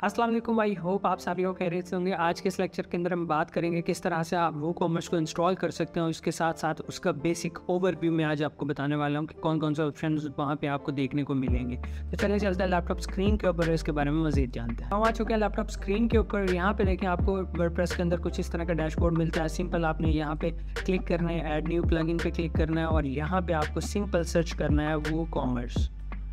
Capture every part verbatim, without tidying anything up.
अस्सलाम वालेकुम, I hope आप सभी लोग खैरियत से होंगे। आज के इस लेक्चर के अंदर हम बात करेंगे किस तरह से आप वो कॉमर्स को इंस्टॉल कर सकते हैं और उसके साथ साथ उसका बेसिक ओवरव्यू मैं आज आपको बताने वाला हूँ कि कौन कौन से ऑप्शन वहाँ पे आपको देखने को मिलेंगे। तो चलिए चलते हैं लैपटॉप स्क्रीन के ऊपर, इसके बारे में मज़ीद जानते हैं। हम आ चुके हैं लैपटॉप स्क्रीन के ऊपर। यहाँ पे देखें आपको वर्डप्रेस के अंदर कुछ इस तरह का डैशबोर्ड मिलता है। सिंपल आपने यहाँ पे क्लिक करना है, ऐड न्यू प्लगइन पे क्लिक करना है और यहाँ पे आपको सिंपल सर्च करना है वो कॉमर्स।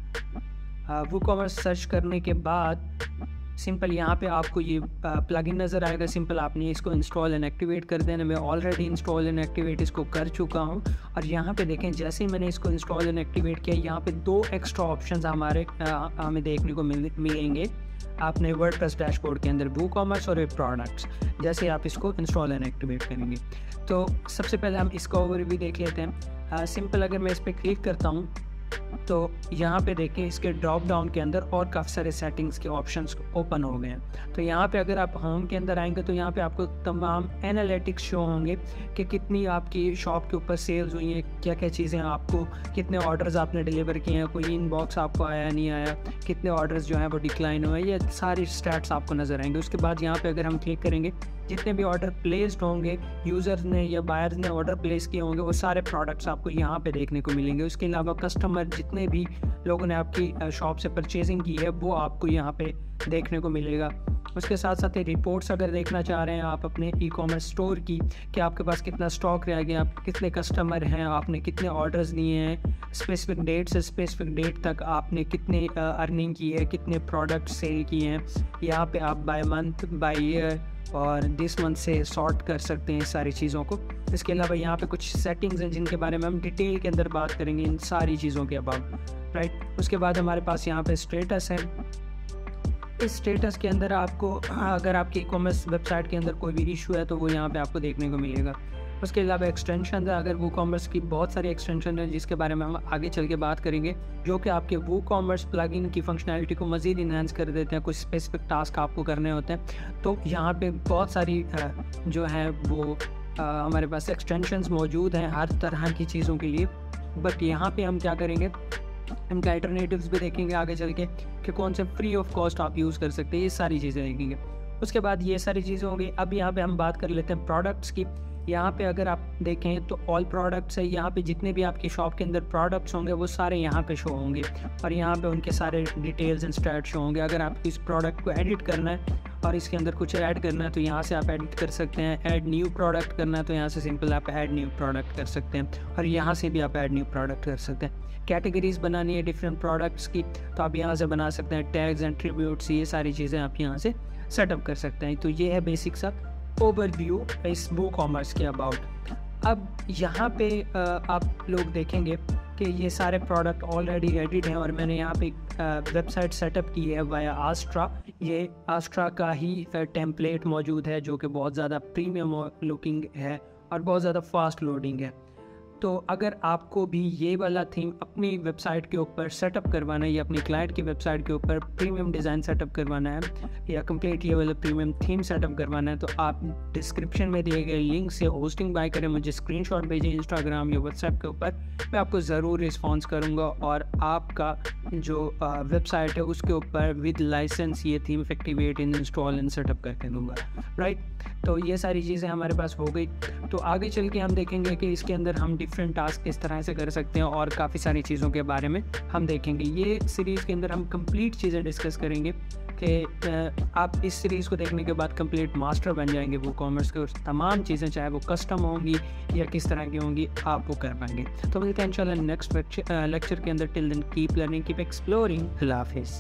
वो कॉमर्स सर्च करने के बाद सिंपल यहाँ पे आपको ये प्लगइन नज़र आएगा। सिंपल आपने इसको इंस्टॉल एंड एक्टिवेट कर देना। मैं ऑलरेडी इंस्टॉल एंड एक्टिवेट इसको कर चुका हूँ और यहाँ पे देखें जैसे ही मैंने इसको इंस्टॉल एंड एक्टिवेट किया, यहाँ पे दो एक्स्ट्रा ऑप्शंस हमारे हमें देखने को मिल मिलेंगे आपने वर्डप्रेस डैशबोर्ड के अंदर, वो कॉमर्स और प्रोडक्ट्स। जैसे आप इसको इंस्टॉल एंड एक्टिवेट करेंगे तो सबसे पहले हम इसका ओवरव्यू देख लेते हैं। सिंपल अगर मैं इस पर क्लिक करता हूँ तो यहाँ पे देखें इसके ड्रॉप डाउन के अंदर और काफ़ी सारे सेटिंग्स के ऑप्शंस ओपन हो गए हैं। तो यहाँ पे अगर आप होम के अंदर आएंगे तो यहाँ पे आपको तमाम एनालिटिक्स शो होंगे कि कितनी आपकी शॉप के ऊपर सेल्स हुई हैं, क्या क्या चीज़ें आपको, कितने ऑर्डर्स आपने डिलीवर किए हैं, कोई इनबॉक्स आपको आया नहीं आया, कितने ऑर्डर्स जो हैं वो डिक्लाइन हुए, ये सारी स्टैट्स आपको नज़र आएंगे। उसके बाद यहाँ पर अगर हम क्लिक करेंगे, जितने भी ऑर्डर प्लेस्ड होंगे, यूज़र्स ने या बायर्स ने ऑर्डर प्लेस किए होंगे, वो सारे प्रोडक्ट्स आपको यहाँ पे देखने को मिलेंगे। उसके अलावा कस्टमर जितने भी लोगों ने आपकी शॉप से परचेजिंग की है वो आपको यहाँ पे देखने को मिलेगा। उसके साथ साथ रिपोर्ट्स अगर देखना चाह रहे हैं आप अपने ई कॉमर्स स्टोर की कि आपके पास कितना स्टॉक रह गया, आप कितने कस्टमर हैं, आपने कितने ऑर्डर्स लिए हैं, स्पेसिफिक डेट से स्पेसिफिक डेट तक आपने कितने अर्निंग की है, कितने प्रोडक्ट सेल किए हैं, यहाँ पे आप बाय मंथ, बाय ईयर और दिस मंथ से सॉर्ट कर सकते हैं सारी चीज़ों को। इसके अलावा यहाँ पे कुछ सेटिंग्स हैं जिनके बारे में हम डिटेल के अंदर बात करेंगे इन सारी चीज़ों के अबाउट, राइट। उसके बाद हमारे पास यहाँ पे स्टेटस है। इस स्टेटस के अंदर आपको अगर आपकी ई कॉमर्स वेबसाइट के अंदर कोई भी इशू है तो वो यहाँ पे आपको देखने को मिलेगा। उसके अलावा एक्सटेंशन है, अगर वो कॉमर्स की बहुत सारी एक्सटेंशन है जिसके बारे में हम आगे चल के बात करेंगे, जो कि आपके वो कॉमर्स प्लगइन की फंक्शनैलिटी को मज़ीद इन्हांस कर देते हैं। कुछ स्पेसिफिक टास्क आपको करने होते हैं तो यहाँ पे बहुत सारी जो है वो हमारे पास एक्सटेंशंस मौजूद हैं हर तरह की चीज़ों के लिए। बट यहाँ पे हम क्या करेंगे, इनका अल्टरनेटिव्स भी देखेंगे आगे चल के कि कौन से फ्री ऑफ कॉस्ट आप यूज़ कर सकते हैं, ये सारी चीज़ें देखेंगे। उसके बाद ये सारी चीज़ें होंगी। अब यहाँ पे हम बात कर लेते हैं प्रोडक्ट्स की। यहाँ पे अगर आप देखें तो ऑल प्रोडक्ट्स है, यहाँ पे जितने भी आपकी शॉप के अंदर प्रोडक्ट्स होंगे वो सारे यहाँ पे शो होंगे और यहाँ पे उनके सारे डिटेल्स एंड स्टैट्स शो होंगे। अगर आप इस प्रोडक्ट को एडिट करना है और इसके अंदर कुछ ऐड करना है तो यहाँ से आप एडिट कर सकते हैं। ऐड न्यू प्रोडक्ट करना है तो यहाँ से सिंपल आप ऐड न्यू प्रोडक्ट कर सकते हैं और यहाँ से भी आप ऐड न्यू प्रोडक्ट कर सकते हैं। कैटेगरीज बनानी है डिफरेंट प्रोडक्ट्स की तो आप यहाँ से बना सकते हैं। टैग्स एंड ट्रिब्यूट्स, ये सारी चीज़ें आप यहाँ से सेटअप कर सकते हैं। तो ये है बेसिक सा ओवरव्यू इस वो कॉमर्स के अबाउट। अब यहाँ पे आप लोग देखेंगे कि ये सारे प्रोडक्ट ऑलरेडी रेडी हैं और मैंने यहाँ पे वेबसाइट सेटअप की है वाया आस्ट्रा। ये आस्ट्रा का ही टेम्पलेट मौजूद है जो कि बहुत ज़्यादा प्रीमियम लुकिंग है और बहुत ज़्यादा फास्ट लोडिंग है। तो अगर आपको भी ये वाला थीम अपनी वेबसाइट के ऊपर सेटअप करवाना है या अपनी क्लाइंट की वेबसाइट के ऊपर प्रीमियम डिज़ाइन सेटअप करवाना है या कंप्लीट ये वाला प्रीमियम थीम सेटअप करवाना है तो आप डिस्क्रिप्शन में दिए गए लिंक से होस्टिंग बाय करें, मुझे स्क्रीनशॉट भेजें इंस्टाग्राम या व्हाट्सएप के ऊपर, मैं आपको ज़रूर रिस्पॉन्स करूँगा और आपका जो वेबसाइट है उसके ऊपर विद लाइसेंस ये theme activate in install and setup करके दूँगा, राइट। तो ये सारी चीज़ें हमारे पास हो गई। तो आगे चल के हम देखेंगे कि इसके अंदर हम डिफरेंट टास्क इस तरह से कर सकते हैं और काफ़ी सारी चीज़ों के बारे में हम देखेंगे। ये सीरीज़ के अंदर हम कंप्लीट चीज़ें डिस्कस करेंगे कि आप इस सीरीज़ को देखने के बाद कंप्लीट मास्टर बन जाएंगे वो कॉमर्स के, तमाम चीज़ें चाहे वो कस्टम होंगी या किस तरह की होंगी आप वो कर पाएंगे। तो मिलते हैं इंशाल्लाह नेक्स्ट लेक्चर के अंदर। Till then keep learning, keep exploring. अल्लाह हाफिज़।